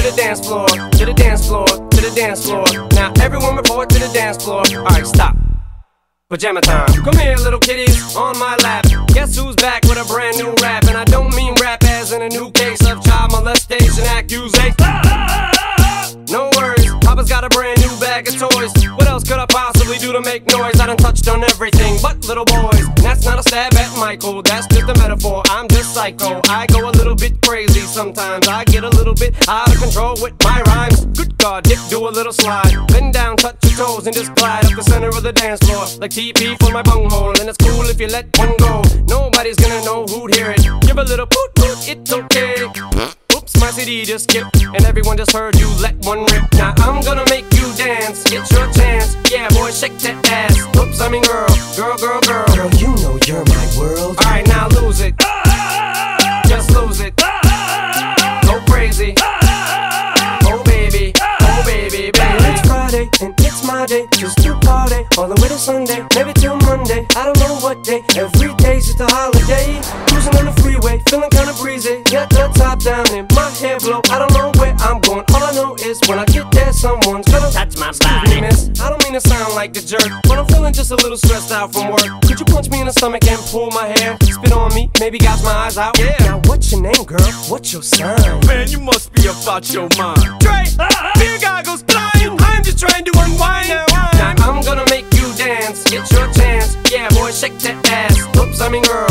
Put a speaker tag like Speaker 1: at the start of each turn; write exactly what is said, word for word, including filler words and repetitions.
Speaker 1: the dance floor, to the dance floor, to the dance floor. Now everyone report to the dance floor. Alright, stop. Pajama time. Come here, little kitties, on my lap. Guess who's back with a brand new rap? And I don't mean rap as in a new case of child molestation accusation. No worries, Papa's got a brand new bag of toys. What else could I possibly do to make noise? I done touched on everything but little boys. And that's not a stab at Michael, that's just a metaphor. I'm just psycho, I go a little bit crazy sometimes. I get a little bit out of control with my rhymes. Good God, Dick, do a little slide. Bend down, touch your toes, and just glide up the center of the dance floor like T P for my bunghole. And it's cool if you let one go. Nobody's gonna know who'd hear it. Give a little poot poot, it's okay. Oops, my C D just skipped, and everyone just heard you let one rip. Now I'm gonna make you dance, get your chance. Yeah, boy, shake that ass. Oops, I mean girl, girl, girl, girl.
Speaker 2: Girl, you know you're my world.
Speaker 1: Alright, now lose it. Just lose it. Go crazy. Oh baby, oh baby, baby.
Speaker 2: It's Friday and it's my day, just to party all the way to Sunday, maybe till Monday. I don't know what day. Every day's just a holiday. Cruising on the freeway, feeling kinda breezy. Got the top down and my hair blow. I don't know where I'm going. All I know is when I get there, someone's gonna
Speaker 1: touch my
Speaker 2: Excuse me,
Speaker 1: body.
Speaker 2: miss, I don't mean to sound like a jerk, but I'm feeling just a little stressed out from work. Could you punch me in the stomach and pull my hair? Spit on me, maybe gouge my eyes out.
Speaker 1: Yeah.
Speaker 2: Now what's your name, girl? What's your sign?
Speaker 3: Man, you must be about your mind.
Speaker 1: Dre, beer goggles flying. I'm just trying to unwind now. Now I'm gonna make you dance, get your chance. Yeah, boy, shake that ass. Oops, I mean girl,